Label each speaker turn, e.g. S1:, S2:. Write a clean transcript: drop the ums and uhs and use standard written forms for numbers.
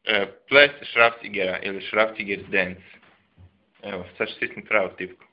S1: Plest šrafcigera ili šrafciger dance. Evo, sad ću stisnuti pravu tipku.